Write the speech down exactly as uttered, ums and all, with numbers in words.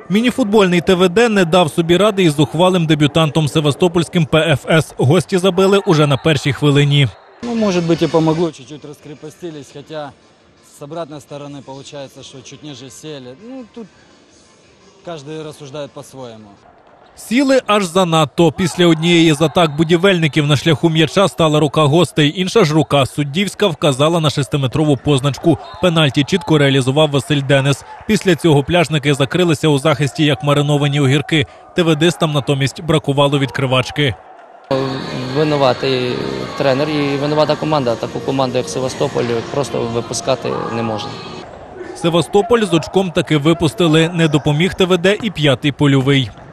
Мініфутбольний ТВД не дав собі ради із зухвалим дебютантом севастопольським ПФС. Гості забили уже на першій хвилині. Ну, может быть, и помогло, чуть-чуть раскрепостились, хотя с обратной стороны получается, что чуть ниже сели. Ну, тут каждый рассуждает по-своему. Сіли аж занадто. Після однієї з атак будівельників на шляху м'яча стала рука гостей. Інша ж рука суддівська вказала на шестиметрову позначку. Пенальті чітко реалізував Василь Денис. Після цього пляжники закрилися у захисті як мариновані огірки. ТВДистам натомість бракувало відкривачки. Винуватий тренер і винувата команда. Таку команду, як Севастополь, просто випускати не можна. Севастополь з очком таки випустили. Не допоміг ТВД і п'ятий польовий.